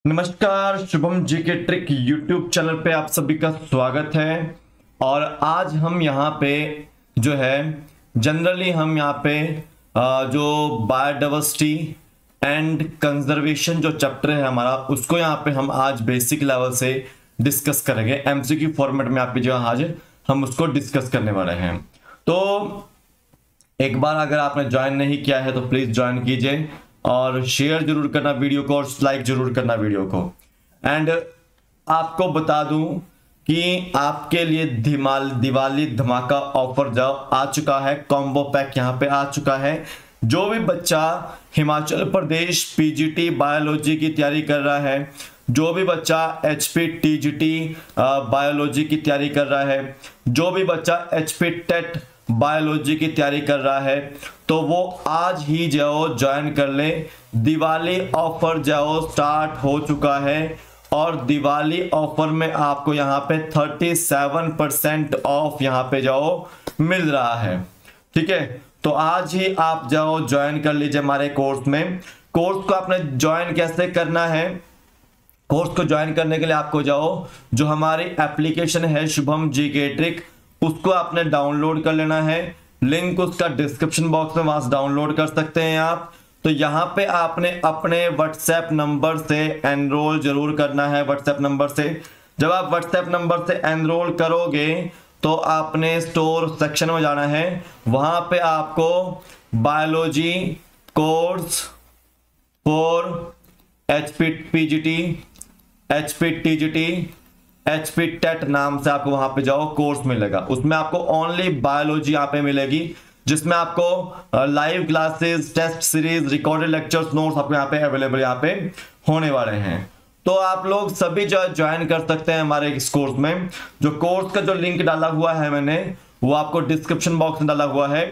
नमस्कार, Shubham GK trick YouTube channel पे आप सभी का स्वागत है। और आज हम यहाँ पे जो है जनरली हम यहाँ पे जो बायोडाइवर्सिटी एंड कंजर्वेशन जो चैप्टर है हमारा, उसको यहाँ पे हम आज बेसिक लेवल से डिस्कस करेंगे। एमसीक्यू फॉर्मेट में आप जो आज हम उसको डिस्कस करने वाले हैं। तो एक बार अगर आपने ज्वाइन नहीं किया है तो प्लीज ज्वाइन कीजिए और शेयर जरूर करना वीडियो को और लाइक जरूर करना वीडियो को। एंड आपको बता दूं कि आपके लिए दिवाली धमाका ऑफर जो आ चुका है, कॉम्बो पैक यहाँ पे आ चुका है। जो भी बच्चा हिमाचल प्रदेश पीजीटी बायोलॉजी की तैयारी कर रहा है, जो भी बच्चा एचपी टीजीटी बायोलॉजी की तैयारी कर रहा है, जो भी बच्चा एचपी टेट बायोलॉजी की तैयारी कर रहा है, तो वो आज ही जाओ ज्वाइन कर ले। दिवाली ऑफर जाओ स्टार्ट हो चुका है और दिवाली ऑफर में आपको यहाँ पे 37% ऑफ यहाँ पे जाओ मिल रहा है। ठीक है, तो आज ही आप जाओ ज्वाइन कर लीजिए हमारे कोर्स में। कोर्स को आपने ज्वाइन कैसे करना है? कोर्स को ज्वाइन करने के लिए आपको जाओ जो हमारी एप्लीकेशन है शुभम जीके ट्रिक, उसको आपने डाउनलोड कर लेना है। लिंक उसका डिस्क्रिप्शन बॉक्स में, वहां से डाउनलोड कर सकते हैं आप। तो यहाँ पे आपने अपने व्हाट्सएप नंबर से एनरोल जरूर करना है। व्हाट्सएप नंबर से जब आप व्हाट्सएप नंबर से एनरोल करोगे तो आपने स्टोर सेक्शन में जाना है। वहां पे आपको biology course for HP PGT, HP TGT, HP TET नाम से आपको वहां पे जाओ कोर्स मिलेगा। उसमें आपको ओनली बायोलॉजी यहाँ पे मिलेगी, जिसमें आपको live classes, test series, recorded lectures, notes आपको यहाँ पे अवेलेबल यहाँ पे होने वाले हैं। तो आप लोग सभी जो ज्वाइन कर सकते हैं हमारे इस कोर्स में। जो कोर्स का जो लिंक डाला हुआ है मैंने, वो आपको डिस्क्रिप्शन बॉक्स में डाला हुआ है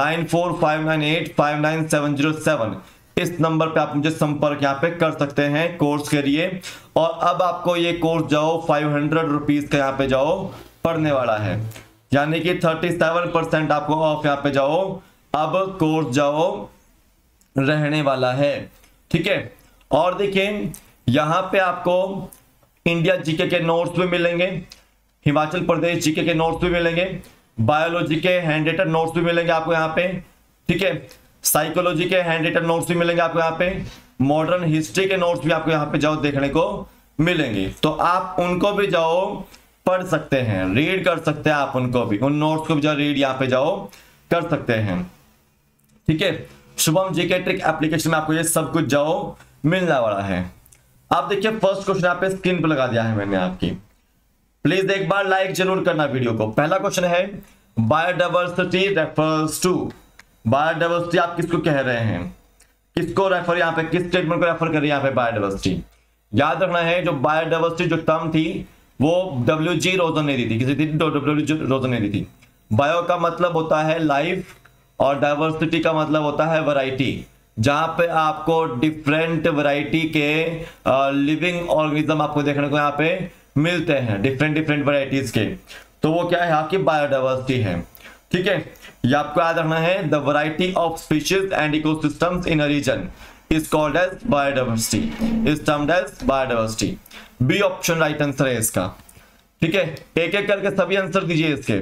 9459859707। इस नंबर पे आप मुझे संपर्क यहाँ पे कर सकते हैं कोर्स के लिए। और अब आपको ये कोर्स जाओ 500 रुपीज का यहाँ पे जाओ पढ़ने वाला है, यानी कि 37% आपको ऑफ यहाँ पे जाओ अब कोर्स जाओ रहने वाला है। ठीक है, और देखिए यहाँ पे आपको इंडिया जीके के नोट्स भी मिलेंगे, हिमाचल प्रदेश जीके के नोट्स भी मिलेंगे, बायोलॉजी के हैंड रिटन नोट्स भी मिलेंगे आपको यहाँ पे। ठीक है, साइकोलॉजी के हैंड रिटन नोट्स भी मिलेंगे आपको यहाँ पे, मॉडर्न हिस्ट्री के नोट्स भी आपको यहाँ पे जाओ देखने को मिलेंगे। तो आप उनको भी जाओ पढ़ सकते हैं, रीड कर सकते हैं आप उनको भी, उन नोट्स को भी जाओ रीड यहाँ पे जाओ कर सकते हैं। ठीक है, शुभम जीके ट्रिक एप्लीकेशन में आपको ये सब कुछ जाओ मिलने वाला है। आप देखिए फर्स्ट क्वेश्चन यहाँ पे स्क्रीन पे लगा दिया है मैंने आपकी, प्लीज एक बार लाइक जरूर करना वीडियो को। पहला क्वेश्चन है बायोडाइवर्सिटी रेफर्स टू। बायोडाइवर्सिटी आप किसको कह रहे हैं, किसको रेफर यहाँ पे, किस स्टेटमेंट को रेफर कर रही है यहाँ पे बायोडाइवर्सिटी? याद रखना है जो बायोडाइवर्सिटी जो टर्म थी वो WG रोजन ने दी थी, किसी थी WG रोजन ने दी थी। बायो का मतलब होता है लाइफ और डाइवर्सिटी का मतलब होता है वैरायटी, जहां पे आपको डिफरेंट वैरायटी के लिविंग ऑर्गेनिज्म आपको देखने को यहाँ पे मिलते हैं, डिफरेंट वैरायटीज के। तो वो क्या है यहाँ की बायोडाइवर्सिटी है। ठीक है, ये आपको याद रखना है। The variety of species and ecosystems in a region is called as biodiversity, is termed as biodiversity. B option right answer है इसका। ठीक है, एक एक करके सभी आंसर दीजिए इसके।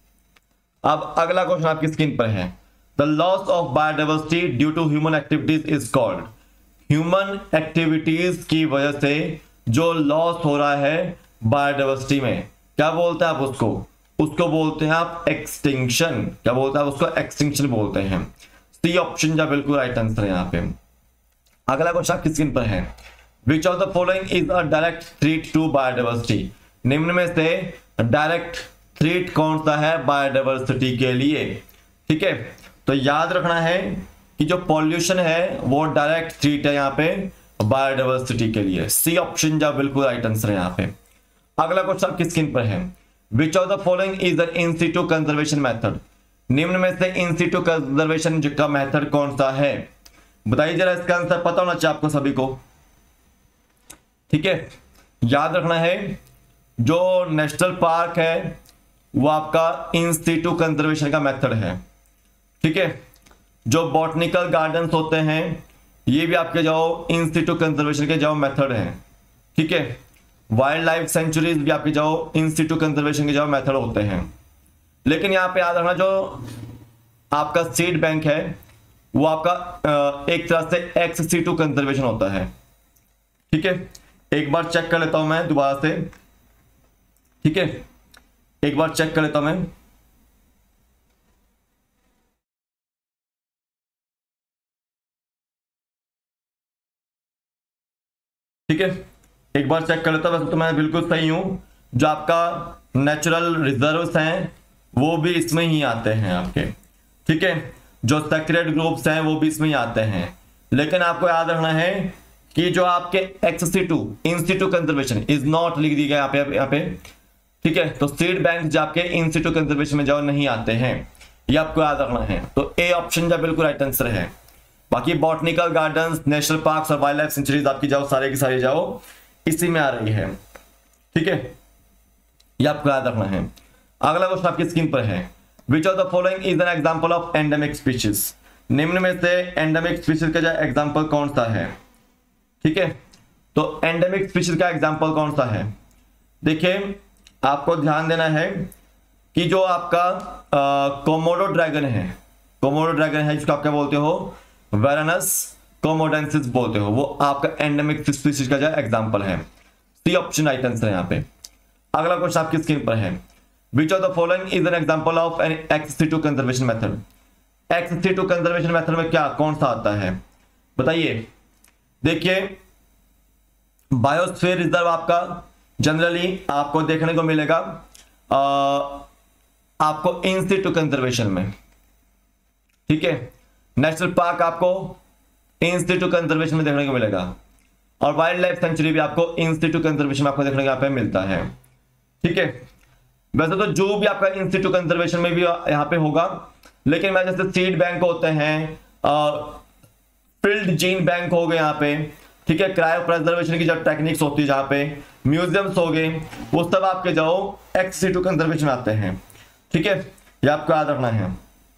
अब अगला क्वेश्चन आपकी स्क्रीन पर है, the loss of biodiversity due to human activities is called. Human activities की वजह से जो लॉस हो रहा है बायोडाइवर्सिटी में, क्या बोलते हैं आप उसको? उसको बोलते हैं आप एक्सटिंक्शन। क्या बोलते हैं आप उसको? एक्सटिंक्शन बोलते हैं। सी ऑप्शन जो बिल्कुल राइट आंसर है यहाँ पे। अगला क्वेश्चन आपकी स्क्रीन पर है, which of the following is a direct threat to biodiversity. निम्न में से डायरेक्ट थ्रेट कौन सा है बायोडाइवर्सिटी के लिए? ठीक है, तो याद रखना है कि जो पॉल्यूशन है वो डायरेक्ट थ्रेट है यहाँ पे बायोडाइवर्सिटी के लिए। सी ऑप्शन जो बिल्कुल राइट आंसर है यहाँ पे। अगला क्वेश्चन आपकी स्क्रीन पर है, Which of the following is an in situ conservation method? निम्न में से in situ conservation का मेथड कौन सा है? बताइए जरा, इसका आंसर पता होना चाहिए आपको सभी को। ठीक है, याद रखना है जो नेशनल पार्क है वो आपका इन सिटू कंजर्वेशन का मेथड है। ठीक है, जो बॉटनिकल गार्डन्स होते हैं ये भी आपके जाओ इन सिटू कंजर्वेशन के जाओ मेथड हैं। ठीक है। वाइल्ड लाइफ सेंचुरीज भी आपके जाओ इन सिटू कंजर्वेशन के जाओ मेथड होते हैं। लेकिन यहाँ पे याद रखना जो आपका सीड बैंक है वो आपका एक तरह से एक्स सिटू कंजर्वेशन होता है। ठीक है, एक बार चेक कर लेता हूं मैं दोबारा से। ठीक है, एक बार चेक कर लेता हूं मैं। ठीक है, एक बार चेक कर लेता हूं। वैसे तो मैं बिल्कुल सही हूं, जो आपका नेचुरल रिजर्व्स हैं वो भी इसमें ही आते हैं आपके। ठीक है, जो सेक्रेट ग्रुप्स हैं वो भी इसमें ही आते हैं। लेकिन आपको याद रखना है कि जो आपके ex situ in situ conservation is not लिख दी गया यहाँ पे। ठीक है, तो सीड बैंक जो आपके इन सिटू कंजर्वेशन में जाओ नहीं आते हैं, ये आपको याद रखना है। तो ए ऑप्शन जो बिल्कुल राइट आंसर है। बाकी बॉटनिकल गार्डन्स, नेशनल पार्क्स और वाइल्ड लाइफ सेंचुरीज आपकी जाओ सारे की सारी जाओ इसी में आ रही है। ठीक है, ये आपको याद रखना है। अगला क्वेश्चन आपकी स्क्रीन पर है, which of the following is an example of endemic species. निम्न में से एंडेमिक स्पीशीज का जो एग्जांपल कौन सा है। ठीक है, तो एंडेमिक स्पीशीज का एग्जांपल कौन सा है। देखिए, आपको ध्यान देना है कि जो आपका कोमोडो ड्रैगन है जिसको आप क्या बोलते हो, वेरानस कोमोडेंसिस बोलते हो, वो आपका एंडेमिक स्पीशीज का जो एग्जांपल है। सी ऑप्शन राइट आंसर है यहाँ पे। अगला क्वेश्चन आपकी स्क्रीन पर है, which of the following is an example of an ex situ conservation method. Ex situ conservation method में क्या कौन सा आता है बताइए। देखिए, बायोस्फीयर रिजर्व आपका जनरली आपको देखने को मिलेगा आपको इन सिटू कंजर्वेशन में। ठीक है, नेशनल पार्क आपको इन सिटू कंजर्वेशन में देखने को मिलेगा, और वाइल्ड लाइफ सेंचुरी भी आपको इन सिटू कंजर्वेशन में आपको देखने को यहाँ पे मिलता है। ठीक है, वैसे तो जो भी आपका इन सिटू कंजर्वेशन में भी यहाँ पे होगा, लेकिन मैं जैसे सीड बैंक होते हैं, फील्ड जीन बैंक हो गए यहाँ पे। ठीक है, क्रायो प्रिजर्वेशन की जो टेक्निक्स होती है, जहाँ पे म्यूजियम्स हो गए, वो सब आपके जाओ एक्स-सिटू कंजर्वेशन आते हैं। ठीक है, ये आपको याद रखना है।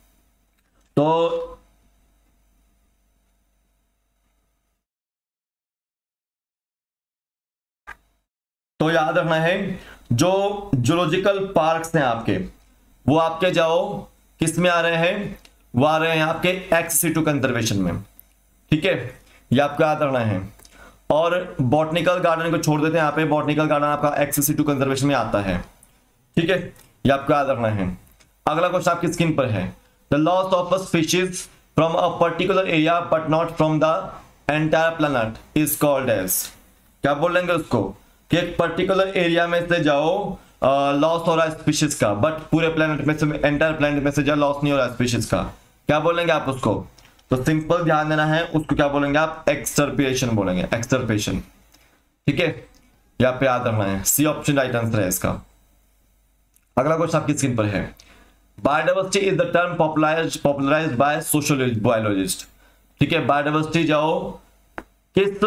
तो याद रखना है जो जूलॉजिकल पार्क्स हैं आपके, वो आपके जाओ किस में आ रहे हैं, वो आ रहे हैं आपके एक्स-सिटू कंजर्वेशन में। ठीक है, ये आपको याद रखना है। और बॉटनिकल गार्डन को छोड़ देते हैं, यहाँ पे बॉटनिकल गार्डन आपका एक्स-सिटू कंजर्वेशन में आता है। ठीक है, ये आपको याद रखना है। अगला क्वेश्चन आपकी स्क्रीन पर है, the loss of a species from a particular area but not from the entire planet is called as. क्या बोलेंगे उसको कि एक पर्टिकुलर एरिया में से जाओ लॉस हो रहा है स्पीशीज का, बट पूरे प्लैनेट में से, एंटायर प्लैनेट में से जाओ लॉस नहीं हो रहा है स्पीशीज का, क्या बोलेंगे आप उसको। तो सिंपल ध्यान देना है, उसको क्या बोलेंगे आप, एक्सटर्पिएशन बोलेंगे, एक्सटर्पिएशन। ठीक है, यहाँ पे याद रखना है। सी ऑप्शन राइट आंसर है इसका। अगला क्वेश्चन आपकी स्क्रीन पर है, biodiversity is the term popularised by social biologist. ठीक है, बायोडाइवर्सिटी जाओ किस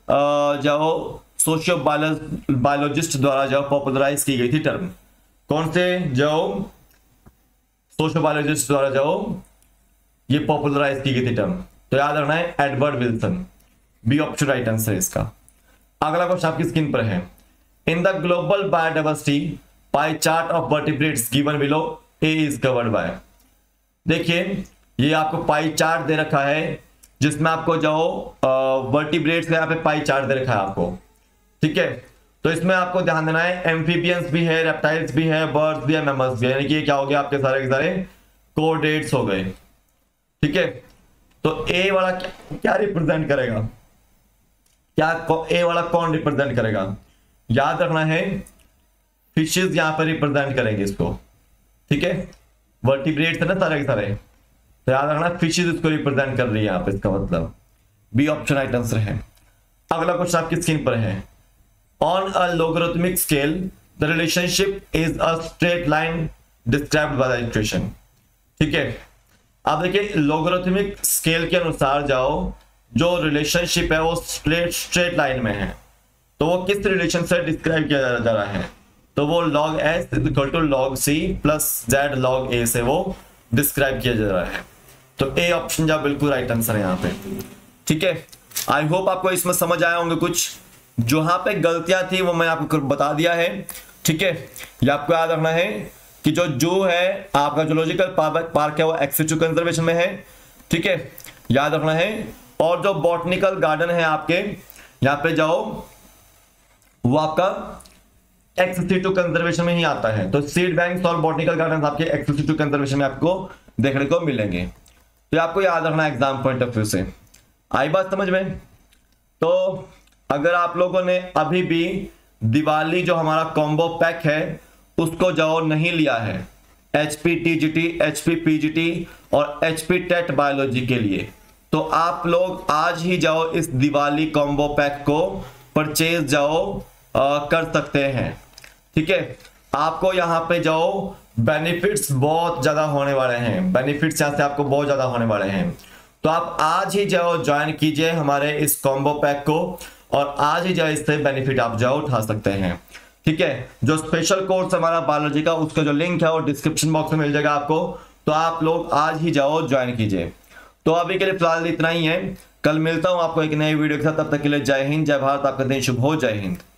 जाओ सोशियो बायोलॉजिस्ट द्वारा जाओ पॉपुलराइज की गई थी टर्म, कौन से जाओ सोशियो बायोलॉजिस्ट द्वारा जाओ ये पॉपुलराइज की गई थी टर्म। तो याद रखना है Edward Wilson, B option right answer है इसका। अगला क्वेश्चन आपकी स्क्रीन पर है, in the global biodiversity pie chart of vertebrates given below A is covered by. देखिए, ये आपको पाई चार्ट दे रखा है जिसमें आपको जाओ वर्टिब्रेट्स का यहाँ पे पाई चार्ट दे रखा है आपको। ठीक है, तो इसमें आपको ध्यान देना है एम्फीबियंस भी है, रेप्टाइल्स भी है, बर्ड्स भी है, मैमल्स भी है, यानी कि ये क्या हो गया आपके सारे के सारे कोऑर्डिनेट्स हो गए। ठीक है, तो ए वाला क्या रिप्रेजेंट करेगा, क्या ए वाला कौन रिप्रेजेंट करेगा, याद रखना है फिशेस यहां पर रिप्रेजेंट करेंगे इसको। ठीक है, वर्टिब्रेट्स है ना सारे के सारे, तो याद रखना फिशेस इसको रिप्रेजेंट कर रही है यहाँ पे, इसका मतलब बी ऑप्शन राइट आंसर है। अगला क्वेश्चन आपकी स्क्रीन पर है, on a logarithmic scale the relationship is a straight line described by the equation. ठीक है, आप देखिए लोगरिथमिक स्केल के अनुसार जाओ जो रिलेशनशिप है वो स्ट्रेट लाइन में है, तो वो किस रिलेशन से डिस्क्राइब किया जा रहा है, तो वो log s is equal to log c plus z log a से वो डिस्क्राइब किया जा रहा है। तो ए ऑप्शन जा बिल्कुल राइट आंसर है यहाँ पे। ठीक है, आई होप आपको इसमें समझ आया होंगे कुछ। जहां पे गलतियां थी वो मैं आपको बता दिया है। ठीक है, ये आपको याद रखना है कि जो जू है आपका जूलॉजिकल पार्क है वो एक्सटींक्शन कंजर्वेशन में है। ठीक है, याद रखना है। और जो बॉटनिकल गार्डन है आपके यहाँ पे जाओ, वो आपका एक्सटींक्शन कंजर्वेशन में ही आता है। तो सीड बैंक्स और बॉटनिकल गार्डन आपके एक्सटींक्शन कंजर्वेशन में आपको देखने को मिलेंगे। तो आपको याद रखना एग्जाम पॉइंट ऑफ व्यू से। आई बात समझ में? तो अगर आप लोगों ने अभी भी दिवाली जो हमारा कॉम्बो पैक है उसको जाओ नहीं लिया है, HP TGT, HP PGT और HP टेट बायोलॉजी के लिए, तो आप लोग आज ही जाओ इस दिवाली कॉम्बो पैक को परचेज जाओ कर सकते हैं। ठीक है, आपको यहाँ पे जाओ बेनिफिट्स बहुत ज्यादा होने वाले हैं, बेनिफिट्स यहाँ से आपको बहुत ज्यादा होने वाले हैं। तो आप आज ही जाओ ज्वाइन कीजिए हमारे इस कॉम्बो पैक को और आज ही जाओ इससे बेनिफिट आप जाओ उठा सकते हैं। ठीक है, जो स्पेशल कोर्स हमारा बायोलॉजी का उसका जो लिंक है वो डिस्क्रिप्शन बॉक्स में मिल जाएगा आपको, तो आप लोग आज ही जाओ ज्वाइन कीजिए। तो अभी के लिए फिलहाल इतना ही है, कल मिलता हूं आपको एक नई वीडियो के साथ, तब तक के लिए जय हिंद, जय भारत, आपका दिन शुभ हो, जय हिंद।